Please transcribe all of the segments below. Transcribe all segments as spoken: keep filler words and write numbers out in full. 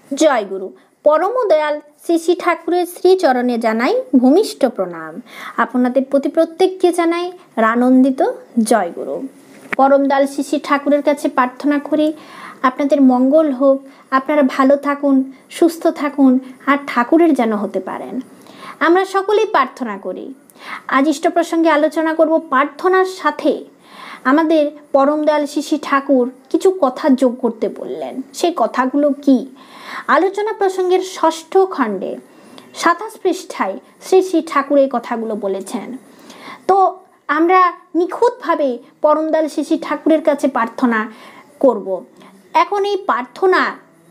জয় গুরু। পরম দয়াল শ্রী শ্রী ঠাকুরের শ্রীচরণে জানাই ভূমিষ্ঠ প্রণাম। আপনাদের প্রতি প্রত্যেককে জানাই আনন্দিত জয় গুরু। পরম দয়াল শ্রী শ্রী ঠাকুরের কাছে প্রার্থনা করি আপনাদের মঙ্গল হোক, আপনারা ভালো থাকুন, সুস্থ থাকুন, আর ঠাকুরের যেন হতে পারেন। আমরা সকলেই প্রার্থনা করি। আজ ইষ্ট প্রসঙ্গে আলোচনা করব প্রার্থনার সাথে আমাদের পরম দয়াল শ্রী শ্রী ঠাকুর কিছু কথা যোগ করতে বললেন। সেই কথাগুলো কি? আলোচনা প্রসঙ্গের ষষ্ঠ খণ্ডে সাতাশ পৃষ্ঠায় শ্রী শ্রী ঠাকুর এই কথাগুলো বলেছেন। তো আমরা নিখুঁতভাবে পরম দয়াল শ্রী শ্রী ঠাকুরের কাছে প্রার্থনা করব। এখন এই প্রার্থনা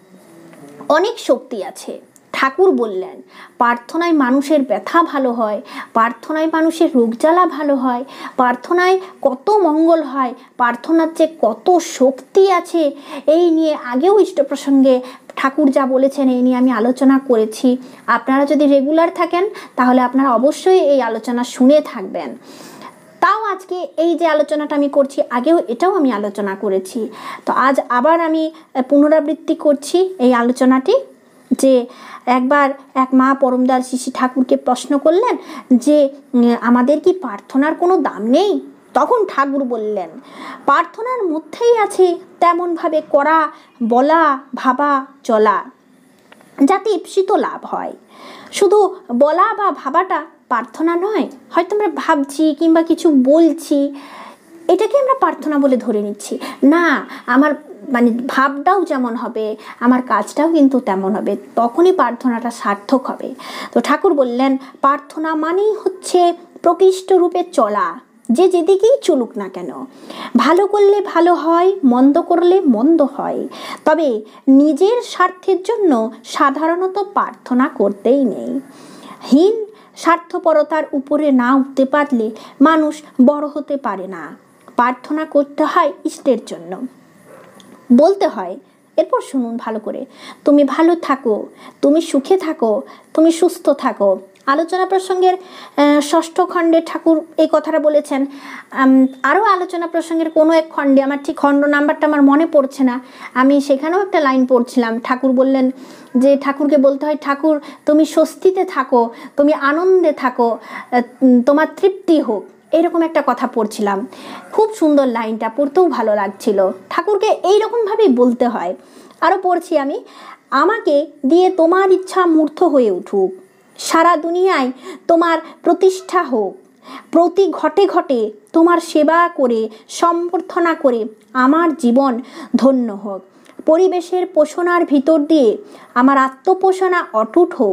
অনেক শক্তি আছে। ঠাকুর বললেন প্রার্থনায় মানুষের ব্যথা ভালো হয়, প্রার্থনায় মানুষের রোগ জ্বালা ভালো হয়, প্রার্থনায় কত মঙ্গল হয়, প্রার্থনার যে কত শক্তি আছে এই নিয়ে আগেও ইষ্ট প্রসঙ্গে ঠাকুর যা বলেছেন এই নিয়ে আমি আলোচনা করেছি। আপনারা যদি রেগুলার থাকেন তাহলে আপনারা অবশ্যই এই আলোচনা শুনে থাকবেন। তাও আজকে এই যে আলোচনাটা আমি করছি আগেও এটাও আমি আলোচনা করেছি, তো আজ আবার আমি পুনরাবৃত্তি করছি এই আলোচনাটি। যে একবার এক মা পরম দয়াল শ্রী শ্রী ঠাকুরকে প্রশ্ন করলেন যে আমাদের কি প্রার্থনার কোনো দাম নেই? তখন ঠাকুর বললেন প্রার্থনার মধ্যেই আছে তেমনভাবে করা, বলা, ভাবা, চলা, যাতে ঈপ্সিত লাভ হয়। শুধু বলা বা ভাবাটা প্রার্থনা নয়। হয়তো আমরা ভাবছি কিংবা কিছু বলছি, এটাকে আমরা প্রার্থনা বলে ধরে নিচ্ছি না। আমার মানে ভাবটাও যেমন হবে আমার কাজটাও কিন্তু তেমন হবে, তখনই প্রার্থনাটা সার্থক হবে। তো ঠাকুর বললেন প্রার্থনা মানেই হচ্ছে প্রকৃষ্ট রূপে চলা, যে যেদিকেই চলুক না কেন। ভালো করলে ভালো হয়, মন্দ করলে মন্দ হয়, তবে নিজের স্বার্থের জন্য সাধারণত প্রার্থনা করতেই নেই। হীন স্বার্থপরতার উপরে না উঠতে পারলে মানুষ বড় হতে পারে না। প্রার্থনা করতে হয় ইষ্টের জন্য, বলতে হয়। এরপর শুনুন ভালো করে, তুমি ভালো থাকো, তুমি সুখে থাকো, তুমি সুস্থ থাকো। আলোচনা প্রসঙ্গের ষষ্ঠ খণ্ডে ঠাকুর এই কথাটা বলেছেন। আরও আলোচনা প্রসঙ্গের কোনো এক খণ্ডে, আমার ঠিক খণ্ড নাম্বারটা আমার মনে পড়ছে না, আমি সেখানেও একটা লাইন পড়ছিলাম। ঠাকুর বললেন যে ঠাকুরকে বলতে হয় ঠাকুর তুমি স্বস্তিতে থাকো, তুমি আনন্দে থাকো, তোমার তৃপ্তি হোক, এইরকম একটা কথা পড়ছিলাম। খুব সুন্দর লাইনটা, পড়তেও ভালো লাগছিল। ঠাকুরকে এইরকমভাবেই বলতে হয়। আরও পড়ছি আমি, আমাকে দিয়ে তোমার ইচ্ছা মূর্ত হয়ে উঠুক, সারা দুনিয়ায় তোমার প্রতিষ্ঠা হোক, প্রতি ঘটে ঘটে তোমার সেবা করে সম্বর্ধনা করে আমার জীবন ধন্য হোক, পরিবেশের পোষণার ভিতর দিয়ে আমার আত্মপোষণা অটুট হোক,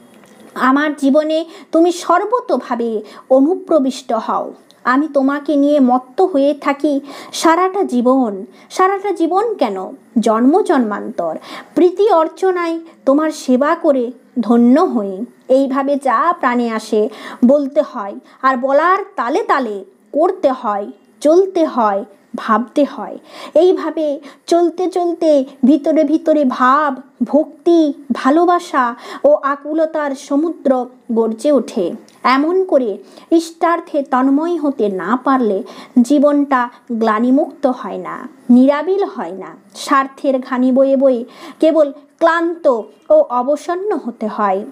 আমার জীবনে তুমি সর্বতোভাবে অনুপ্রবিষ্ট হও, আমি তোমাকে নিয়ে মত্ত হয়ে থাকি সারাটা জীবন। সারাটা জীবন কেন, জন্ম জন্মান্তর প্রীতি অর্চনায় তোমার সেবা করে ধন্য হই। এইভাবে যা প্রাণে আসে বলতে হয়, আর বলার তালে তালে করতে হয়, চলতে হয়, ভাবতে হয়। এইভাবে চলতে চলতে ভিতরে ভিতরে ভাব, ভক্তি, ভালোবাসা ও আকুলতার সমুদ্র গর্জে ওঠে। এমন করে ইষ্টার্থে তন্ময় হতে না পারলে জীবনটা গ্লানিমুক্ত হয় না, নিরাবিল হয় না। স্বার্থের ঘানি বয়ে বয়ে কেবল ক্লান্ত ও অবসন্ন হতে হয়।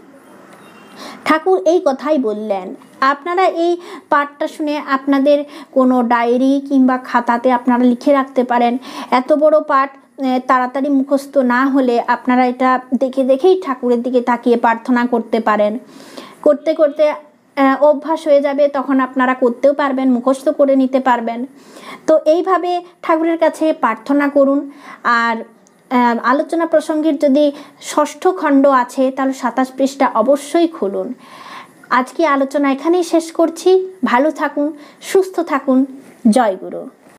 ঠাকুর এই কথাই বললেন। আপনারা এই পাঠটা শুনে আপনাদের কোনো ডায়েরি কিংবা খাতাতে আপনারা লিখে রাখতে পারেন। এত বড় পাঠ তাড়াতাড়ি মুখস্থ না হলে আপনারা এটা দেখে দেখেই ঠাকুরের দিকে তাকিয়ে প্রার্থনা করতে পারেন। করতে করতে অভ্যাস হয়ে যাবে, তখন আপনারা করতেও পারবেন, মুখস্থ করে নিতে পারবেন। তো এইভাবে ঠাকুরের কাছে প্রার্থনা করুন। আর আলোচনা প্রসঙ্গের যদি ষষ্ঠ খণ্ড আছে তাহলে সাতাশ পৃষ্ঠা অবশ্যই খুলুন। আজকে আলোচনা এখানেই শেষ করছি। ভালো থাকুন, সুস্থ থাকুন। জয় গুরু।